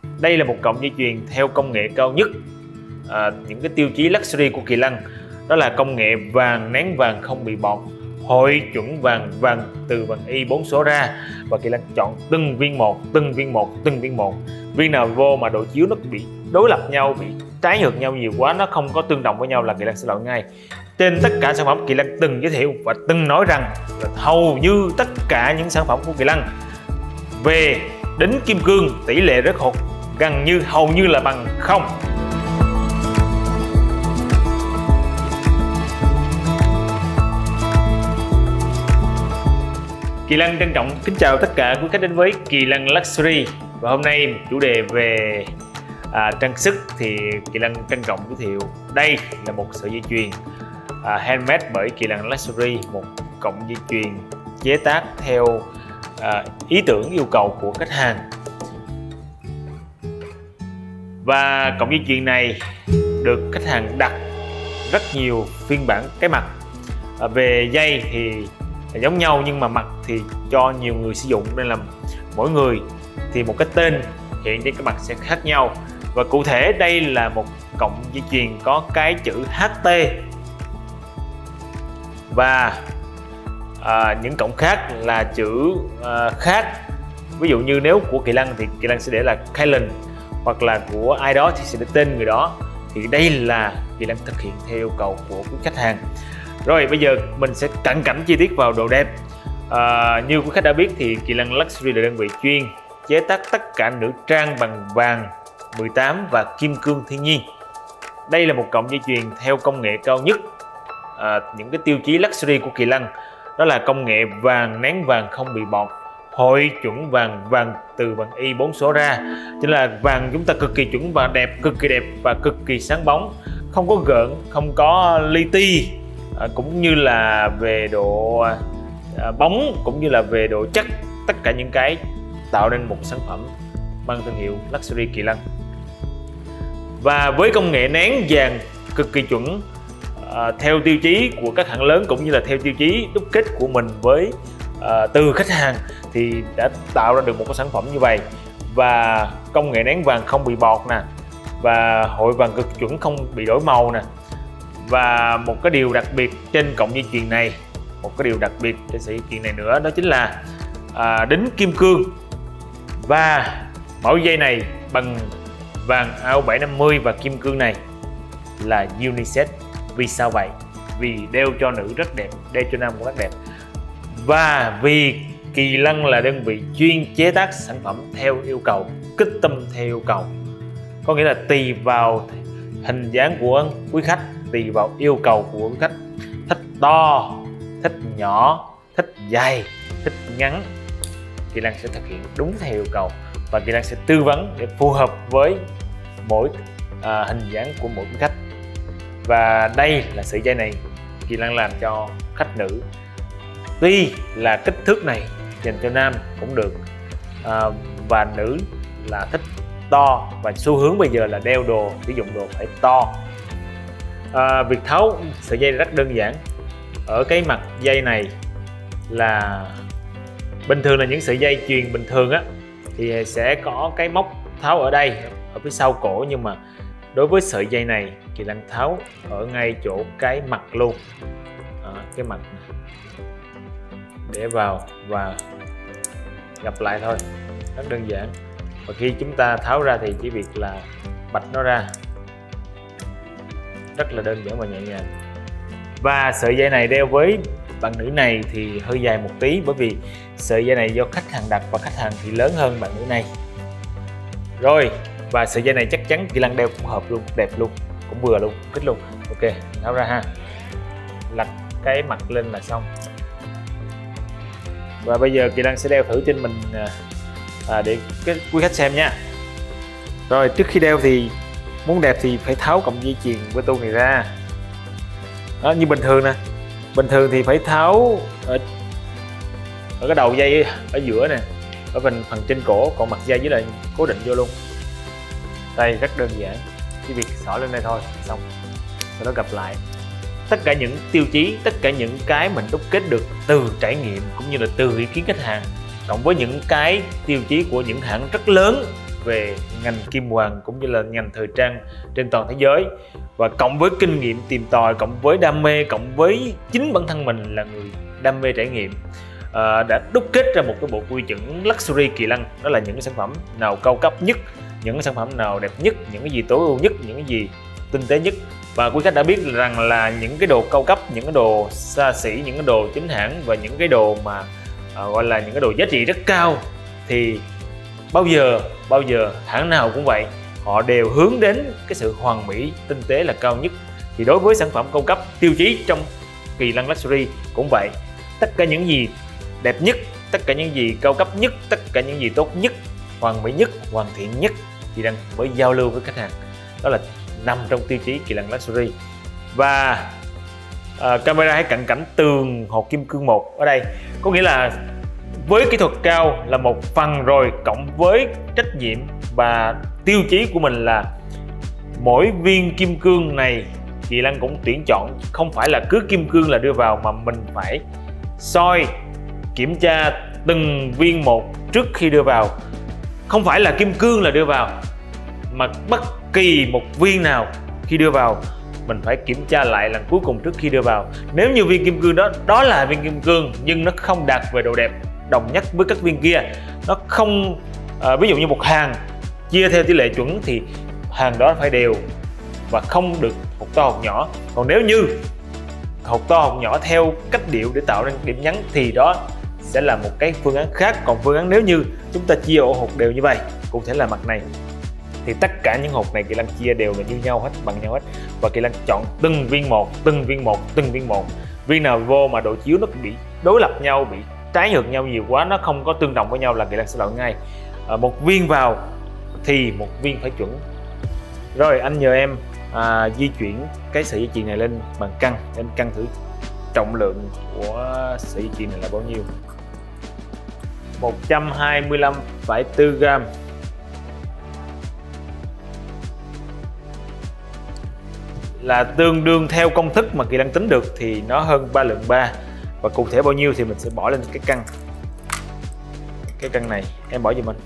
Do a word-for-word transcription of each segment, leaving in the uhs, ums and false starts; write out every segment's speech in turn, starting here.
Đây là một cọng dây chuyền theo công nghệ cao nhất. À, những cái tiêu chí luxury của Kỳ Lân đó là công nghệ vàng nén vàng không bị bọt, hội chuẩn vàng vàng từ vàng y bốn số ra, và Kỳ Lân chọn từng viên một, từng viên một, từng viên một. Viên nào vô mà độ chiếu nó bị đối lập nhau, bị trái ngược nhau nhiều quá, nó không có tương đồng với nhau là Kỳ Lân sẽ loại ngay. Trên tất cả sản phẩm Kỳ Lân từng giới thiệu và từng nói rằng là hầu như tất cả những sản phẩm của Kỳ Lân về đính kim cương tỷ lệ rớt hột gần như hầu như là bằng không. Kỳ Lân trân trọng kính chào tất cả quý khách đến với Kỳ Lân Luxury. Và hôm nay chủ đề về à, trang sức thì Kỳ Lân trân trọng giới thiệu đây là một sợi dây chuyền à, handmade bởi Kỳ Lân Luxury, một cọng dây chuyền chế tác theo à, ý tưởng yêu cầu của khách hàng. Và cọng dây chuyền này được khách hàng đặt rất nhiều phiên bản cái mặt. À, về dây thì giống nhau nhưng mà mặt thì cho nhiều người sử dụng, nên là mỗi người thì một cái tên hiện trên cái mặt sẽ khác nhau. Và cụ thể đây là một cọng dây chuyền có cái chữ hát tê, và à, những cọng khác là chữ à, khác. Ví dụ như nếu của Kỳ Lân thì Kỳ Lân sẽ để là Kylan, hoặc là của ai đó thì sẽ để tên người đó. Thì đây là Kỳ Lân thực hiện theo yêu cầu của quý khách hàng. Rồi bây giờ mình sẽ cận cảnh chi tiết vào độ đẹp. À, như quý khách đã biết thì Kỳ Lân Luxury là đơn vị chuyên chế tác tất cả nữ trang bằng vàng mười tám và kim cương thiên nhiên. Đây là một cọng dây chuyền theo công nghệ cao nhất. À, những cái tiêu chí luxury của Kỳ Lân đó là công nghệ vàng nén vàng không bị bọt, hội chuẩn vàng vàng từ vàng y bốn số ra. Chính là vàng chúng ta cực kỳ chuẩn và đẹp, cực kỳ đẹp và cực kỳ sáng bóng, không có gợn, không có li ti. À, cũng như là về độ à, bóng, cũng như là về độ chắc, tất cả những cái tạo nên một sản phẩm mang thương hiệu Luxury Kỳ Lân. Và với công nghệ nén vàng cực kỳ chuẩn à, theo tiêu chí của các hãng lớn, cũng như là theo tiêu chí đúc kết của mình với à, từ khách hàng, thì đã tạo ra được một cái sản phẩm như vậy. Và công nghệ nén vàng không bị bọt nè, và hội vàng cực chuẩn không bị đổi màu nè. Và một cái điều đặc biệt trên cọng dây chuyền này, một cái điều đặc biệt trên sợi dây chuyền này nữa, đó chính là à, đính kim cương. Và mẫu dây này bằng vàng a o bảy năm mươi và kim cương này là unisex. Vì sao vậy? Vì đeo cho nữ rất đẹp, đeo cho nam cũng rất đẹp. Và vì Kỳ Lân là đơn vị chuyên chế tác sản phẩm theo yêu cầu, kích tâm theo yêu cầu. Có nghĩa là tùy vào hình dáng của quý khách, tùy vào yêu cầu của quý khách, thích to, thích nhỏ, thích dài, thích ngắn, Kỳ Lân sẽ thực hiện đúng theo yêu cầu. Và Kỳ Lân sẽ tư vấn để phù hợp với mỗi à, hình dáng của mỗi quý khách. Và đây là sợi dây này Kỳ Lân làm cho khách nữ. Tuy là kích thước này dành cho nam cũng được, à, và nữ là thích to, và xu hướng bây giờ là đeo đồ, sử dụng đồ phải to. À, việc tháo sợi dây rất đơn giản. Ở cái mặt dây này là bình thường là những sợi dây chuyền bình thường á thì sẽ có cái móc tháo ở đây, ở phía sau cổ, nhưng mà đối với sợi dây này Kỳ Lân tháo ở ngay chỗ cái mặt luôn. À, cái mặt này. Để vào và gặp lại thôi, rất đơn giản. Và khi chúng ta tháo ra thì chỉ việc là bạch nó ra, rất là đơn giản và nhẹ nhàng. Và sợi dây này đeo với bạn nữ này thì hơi dài một tí, bởi vì sợi dây này do khách hàng đặt và khách hàng thì lớn hơn bạn nữ này. Rồi, và sợi dây này chắc chắn Kỳ Lân đeo cũng hợp luôn, đẹp luôn, cũng vừa luôn, thích luôn. Ok, tháo ra ha, lật cái mặt lên là xong. Và bây giờ Kỳ Lân sẽ đeo thử trên mình à, để cái quý khách xem nha. Rồi, trước khi đeo thì muốn đẹp thì phải tháo cọng dây chuyền bê tông này ra. Đó, như bình thường nè, bình thường thì phải tháo ở, ở cái đầu dây ở giữa nè, ở phần phần trên cổ, còn mặt dây với lại cố định vô luôn. Đây rất đơn giản, chỉ việc xỏ lên đây thôi xong, sau đó gặp lại. Tất cả những tiêu chí, tất cả những cái mình đúc kết được từ trải nghiệm cũng như là từ ý kiến khách hàng, cộng với những cái tiêu chí của những hãng rất lớn về ngành kim hoàn cũng như là ngành thời trang trên toàn thế giới, và cộng với kinh nghiệm tìm tòi, cộng với đam mê, cộng với chính bản thân mình là người đam mê trải nghiệm, à, đã đúc kết ra một cái bộ quy chuẩn Luxury Kỳ Lân. Đó là những cái sản phẩm nào cao cấp nhất, những cái sản phẩm nào đẹp nhất, những cái gì tối ưu nhất, những cái gì tinh tế nhất. Và quý khách đã biết rằng là những cái đồ cao cấp, những cái đồ xa xỉ, những cái đồ chính hãng và những cái đồ mà à, gọi là những cái đồ giá trị rất cao thì bao giờ bao giờ hãng nào cũng vậy, họ đều hướng đến cái sự hoàn mỹ, tinh tế là cao nhất. Thì đối với sản phẩm cao cấp tiêu chí trong Kỳ Lân Luxury cũng vậy, tất cả những gì đẹp nhất, tất cả những gì cao cấp nhất, tất cả những gì tốt nhất, hoàn mỹ nhất, hoàn thiện nhất thì đang mới giao lưu với khách hàng. Đó là nằm trong tiêu chí Kỳ Lân Luxury. Và à, camera hãy cận cảnh tường hột kim cương một ở đây, có nghĩa là với kỹ thuật cao là một phần rồi, cộng với trách nhiệm và tiêu chí của mình là mỗi viên kim cương này Kỳ Lân cũng tuyển chọn, không phải là cứ kim cương là đưa vào, mà mình phải soi kiểm tra từng viên một trước khi đưa vào. Không phải là kim cương là đưa vào, mà bất kỳ một viên nào khi đưa vào mình phải kiểm tra lại lần cuối cùng trước khi đưa vào. Nếu như viên kim cương đó đó là viên kim cương nhưng nó không đạt về độ đẹp đồng nhất với các viên kia, nó không à, ví dụ như một hàng chia theo tỷ lệ chuẩn thì hàng đó phải đều và không được hột to hột nhỏ. Còn nếu như hột to hột nhỏ theo cách điệu để tạo ra điểm nhấn thì đó sẽ là một cái phương án khác. Còn phương án nếu như chúng ta chia ổ hột đều như vậy, cụ thể là mặt này, thì tất cả những hột này Kỳ Lân chia đều là như nhau hết, bằng nhau hết, và Kỳ Lân chọn từng viên một, từng viên một, từng viên một. Viên nào vô mà độ chiếu nó bị đối lập nhau, bị trái ngược nhau nhiều quá, nó không có tương đồng với nhau là Kỳ Lân sẽ loại ngay. À, một viên vào thì một viên phải chuẩn. Rồi anh nhờ em à, di chuyển cái sợi dây chuyền này lên bàn cân, em cân thử trọng lượng của sợi dây chuyền này là bao nhiêu. Một trăm hai mươi lăm phẩy bốn gam. Là tương đương theo công thức mà Kỳ Lân tính được thì nó hơn ba lượng ba, và cụ thể bao nhiêu thì mình sẽ bỏ lên cái cân. Cái cân này em bỏ giùm mình.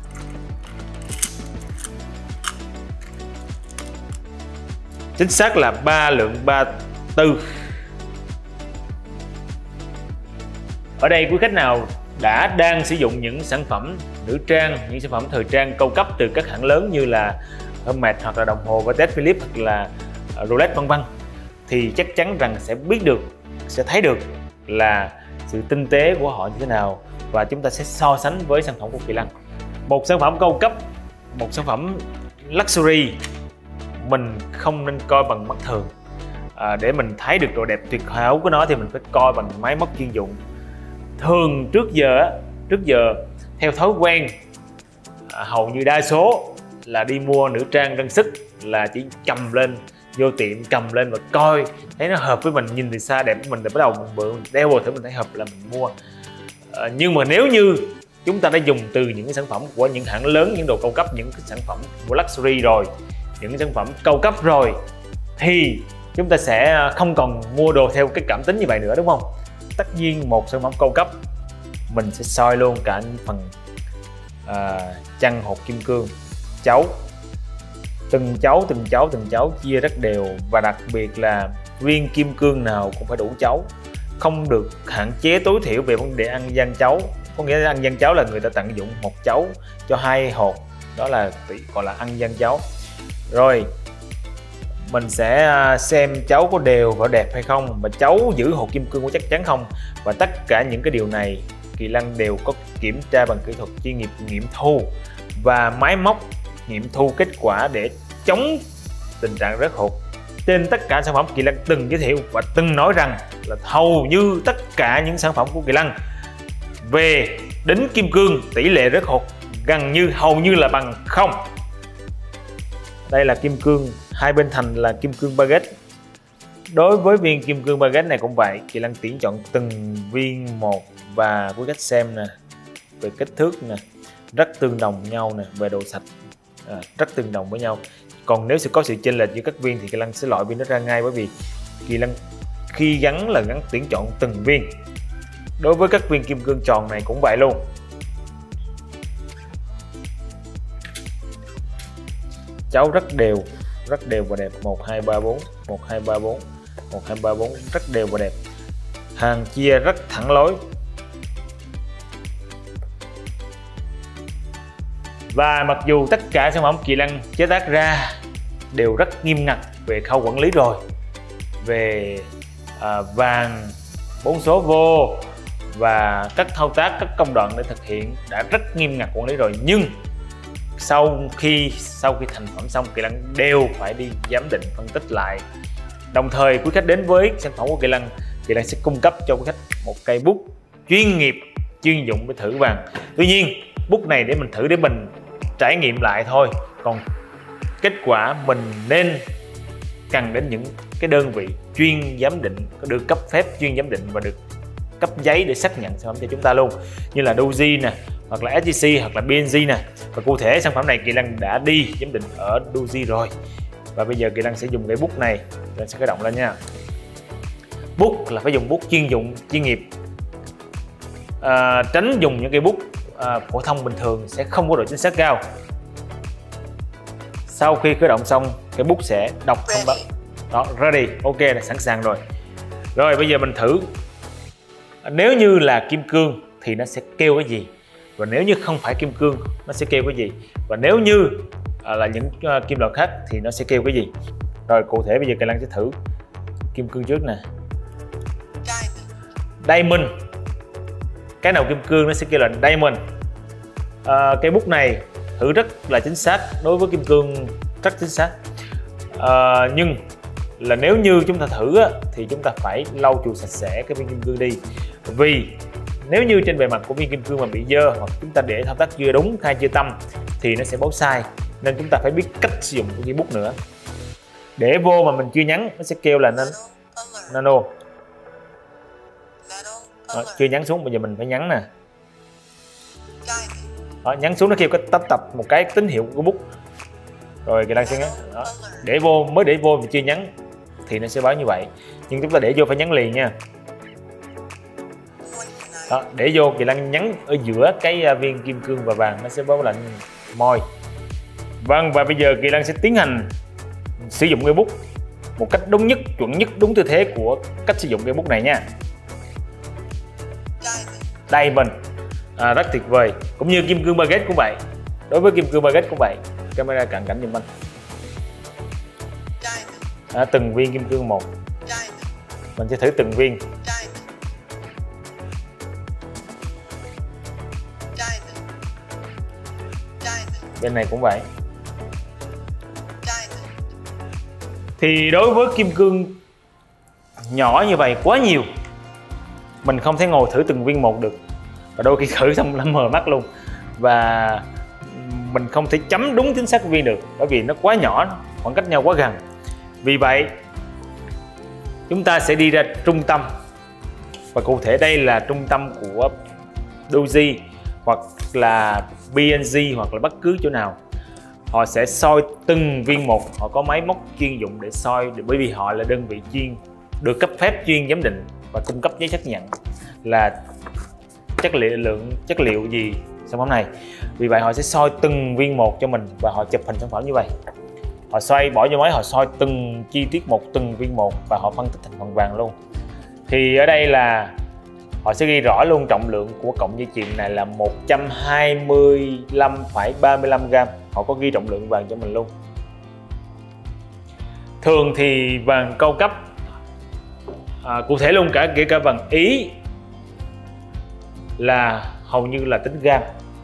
Chính xác là ba lượng ba tư. Ở đây quý khách nào đã đang sử dụng những sản phẩm nữ trang, những sản phẩm thời trang cao cấp từ các hãng lớn như là Hermès hoặc là đồng hồ Patek Philippe hoặc là Rolex vân vân, thì chắc chắn rằng sẽ biết được, sẽ thấy được là sự tinh tế của họ như thế nào, và chúng ta sẽ so sánh với sản phẩm của Kỳ Lân. Một sản phẩm cao cấp, một sản phẩm luxury, mình không nên coi bằng mắt thường. À, để mình thấy được độ đẹp tuyệt hảo của nó thì mình phải coi bằng máy móc chuyên dụng. Thường trước giờ, trước giờ theo thói quen, à, hầu như đa số là đi mua nữ trang trang sức là chỉ cầm lên, vô tiệm cầm lên và coi thấy nó hợp với mình, nhìn từ xa đẹp với mình thì bắt đầu mình bự, mình đeo vào thử mình thấy hợp là mình mua. À, nhưng mà nếu như chúng ta đã dùng từ những cái sản phẩm của những hãng lớn, những đồ cao cấp, những cái sản phẩm của luxury rồi, những cái sản phẩm cao cấp rồi, thì chúng ta sẽ không còn mua đồ theo cái cảm tính như vậy nữa, đúng không? Tất nhiên một sản phẩm cao cấp mình sẽ soi luôn cả những phần à, chân hột kim cương, chấu, từng chấu từng chấu từng chấu chia rất đều, và đặc biệt là viên kim cương nào cũng phải đủ chấu, không được hạn chế tối thiểu về vấn đề ăn gian chấu. Có nghĩa là ăn gian chấu là người ta tận dụng một chấu cho hai hột, đó là gọi là ăn gian chấu. Rồi mình sẽ xem chấu có đều và đẹp hay không, và chấu giữ hột kim cương có chắc chắn không, và tất cả những cái điều này Kỳ Lân đều có kiểm tra bằng kỹ thuật chuyên nghiệp nghiệm thu và máy móc nghiệm thu kết quả để chống tình trạng rớt hột. Trên tất cả sản phẩm Kỳ Lân từng giới thiệu và từng nói rằng là hầu như tất cả những sản phẩm của Kỳ Lân về đính kim cương tỷ lệ rớt hột gần như hầu như là bằng không. Đây là kim cương, hai bên thành là kim cương baguette. Đối với viên kim cương baguette này cũng vậy, Kỳ Lân tuyển chọn từng viên một, và quý khách xem nè, về kích thước nè, rất tương đồng nhau nè, về độ sạch à, rất tương đồng với nhau. Còn nếu sẽ có sự chênh lệch giữa các viên thì Kỳ Lân sẽ loại viên nó ra ngay, bởi vì Kỳ Lân khi gắn là gắn tuyển chọn từng viên. Đối với các viên kim cương tròn này cũng vậy luôn. cháu rất đều, rất đều và đẹp. Một hai ba bốn, một hai ba bốn, một hai ba bốn, rất đều và đẹp. Hàng chia rất thẳng lối. Và mặc dù tất cả sản phẩm Kỳ Lân chế tác ra đều rất nghiêm ngặt về khâu quản lý rồi, về à, vàng bốn số vô và các thao tác, các công đoạn để thực hiện đã rất nghiêm ngặt quản lý rồi, nhưng sau khi sau khi thành phẩm xong, Kỳ Lân đều phải đi giám định phân tích lại. Đồng thời quý khách đến với sản phẩm của Kỳ Lân, Kỳ Lân sẽ cung cấp cho quý khách một cây bút chuyên nghiệp, chuyên dụng để thử vàng. Tuy nhiên bút này để mình thử, để mình trải nghiệm lại thôi, còn kết quả mình nên cần đến những cái đơn vị chuyên giám định, có được cấp phép chuyên giám định và được cấp giấy để xác nhận sản phẩm cho chúng ta luôn, như là Doji nè, hoặc là ét giê xê, hoặc là bê en giê nè. Và cụ thể sản phẩm này Kỳ Lân đã đi giám định ở Doji rồi. Và bây giờ Kỳ Lân sẽ dùng cái bút này, Kỳ Lân sẽ khởi động lên nha. Bút là phải dùng bút chuyên dụng, chuyên nghiệp, à, tránh dùng những cây bút à, phổ thông bình thường sẽ không có độ chính xác cao. Sau khi khởi động xong, cái bút sẽ đọc thông báo đó, ready, ok, là sẵn sàng rồi. Rồi bây giờ mình thử, nếu như là kim cương thì nó sẽ kêu cái gì, và nếu như không phải kim cương nó sẽ kêu cái gì, và nếu như à, là những uh, kim loại khác thì nó sẽ kêu cái gì. Rồi cụ thể bây giờ Kỳ Lân sẽ thử kim cương trước nè. Diamond, cái nào kim cương nó sẽ kêu là diamond. À, cây bút này thử rất là chính xác, đối với kim cương rất chính xác. À, nhưng là nếu như chúng ta thử á, thì chúng ta phải lau chùi sạch sẽ cái viên kim cương đi, vì nếu như trên bề mặt của viên kim cương mà bị dơ, hoặc chúng ta để thao tác chưa đúng, khai chưa tâm thì nó sẽ báo sai. Nên chúng ta phải biết cách sử dụng của cây bút nữa. Để vô mà mình chưa nhắn nó sẽ kêu là nano, nano. Đó, chưa nhắn xuống, bây giờ mình phải nhắn nè. Đó, nhắn xuống nó kêu cái tập tập một cái tín hiệu của bút. Rồi Kỳ Lân sẽ nhắn. Đó, để vô, mới để vô mà chưa nhắn thì nó sẽ báo như vậy, nhưng chúng ta để vô phải nhắn liền nha. Đó, để vô Kỳ Lân nhắn ở giữa cái viên kim cương và vàng, nó sẽ báo lệnh môi. Vâng, và bây giờ Kỳ Lân sẽ tiến hành sử dụng cây bút một cách đúng nhất, chuẩn nhất, đúng tư thế của cách sử dụng cây bút này nha. Diamond, à, rất tuyệt vời. Cũng như kim cương baguette cũng vậy. Đối với kim cương baguette cũng vậy. Camera cận cảnh giùm anh. À, từng viên kim cương một. Mình sẽ thử từng viên. Bên này cũng vậy. Thì đối với kim cương nhỏ như vậy quá nhiều, mình không thể ngồi thử từng viên một được, và đôi khi thử xong nó mờ mắt luôn, và mình không thể chấm đúng chính xác viên được, bởi vì nó quá nhỏ, khoảng cách nhau quá gần. Vì vậy chúng ta sẽ đi ra trung tâm, và cụ thể đây là trung tâm của Doji hoặc là bê en giê hoặc là bất cứ chỗ nào. Họ sẽ soi từng viên một, họ có máy móc chuyên dụng để soi, bởi vì họ là đơn vị chuyên được cấp phép chuyên giám định và cung cấp giấy xác nhận là chất liệu lượng chất liệu gì sản phẩm này. Vì vậy họ sẽ soi từng viên một cho mình và họ chụp hình sản phẩm như vậy. Họ xoay bỏ vô máy, họ soi từng chi tiết một, từng viên một, và họ phân tích thành phần vàng luôn. Thì ở đây là họ sẽ ghi rõ luôn trọng lượng của cọng dây chuyền này là một trăm hai mươi lăm phẩy ba mươi lăm gam. Họ có ghi trọng lượng vàng cho mình luôn. Thường thì vàng cao cấp, à, cụ thể luôn cả kể cả vàng Ý là hầu như là tính gam.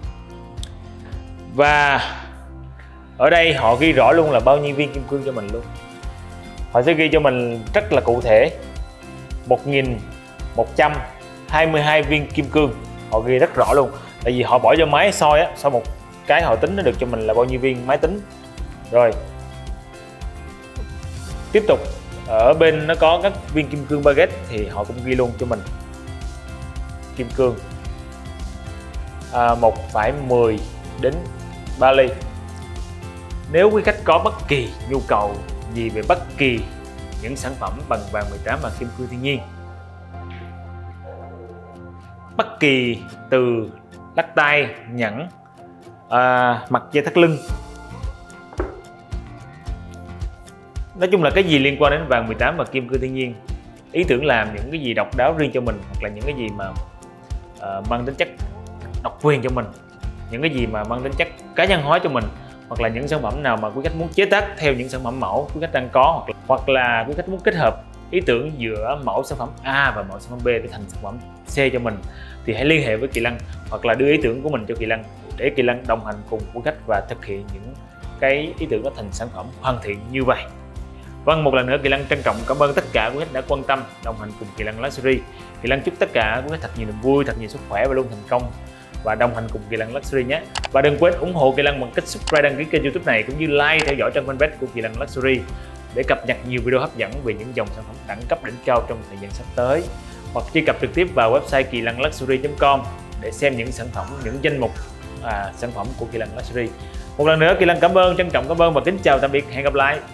Và ở đây họ ghi rõ luôn là bao nhiêu viên kim cương cho mình luôn. Họ sẽ ghi cho mình rất là cụ thể, một nghìn một trăm hai mươi hai viên kim cương. Họ ghi rất rõ luôn, tại vì họ bỏ vô máy soi á, soi một cái họ tính nó được cho mình là bao nhiêu viên, máy tính. Rồi tiếp tục ở bên nó có các viên kim cương baguette thì họ cũng ghi luôn cho mình kim cương à, một phẩy mười đến ba ly. Nếu quý khách có bất kỳ nhu cầu gì về bất kỳ những sản phẩm bằng vàng mười tám và kim cương thiên nhiên, bất kỳ từ lắc tay, nhẫn, à, mặt dây thắt lưng, Nói chung là cái gì liên quan đến vàng mười tám và kim cương thiên nhiên, ý tưởng làm những cái gì độc đáo riêng cho mình, hoặc là những cái gì mà uh, mang tính chất độc quyền cho mình, những cái gì mà mang tính chất cá nhân hóa cho mình, hoặc là những sản phẩm nào mà quý khách muốn chế tác theo những sản phẩm mẫu quý khách đang có, hoặc là, hoặc là quý khách muốn kết hợp ý tưởng giữa mẫu sản phẩm A và mẫu sản phẩm B để thành sản phẩm C cho mình, thì hãy liên hệ với Kỳ Lân hoặc là đưa ý tưởng của mình cho Kỳ Lân để Kỳ Lân đồng hành cùng quý khách và thực hiện những cái ý tưởng đó thành sản phẩm hoàn thiện như vậy. Vâng, một lần nữa Kỳ Lân trân trọng cảm ơn tất cả quý khách đã quan tâm đồng hành cùng Kỳ Lân Luxury. Kỳ Lân chúc tất cả quý khách thật nhiều niềm vui, thật nhiều sức khỏe và luôn thành công và đồng hành cùng Kỳ Lân Luxury nhé. Và đừng quên ủng hộ Kỳ Lân bằng cách subscribe, đăng ký kênh YouTube này cũng như like theo dõi trang fanpage của Kỳ Lân Luxury để cập nhật nhiều video hấp dẫn về những dòng sản phẩm đẳng cấp đỉnh cao trong thời gian sắp tới. Hoặc truy cập trực tiếp vào website kỳ lân luxury chấm com để xem những sản phẩm, những danh mục à, sản phẩm của Kỳ Lân Luxury. Một lần nữa Kỳ Lân cảm ơn, trân trọng cảm ơn và kính chào tạm biệt, hẹn gặp lại.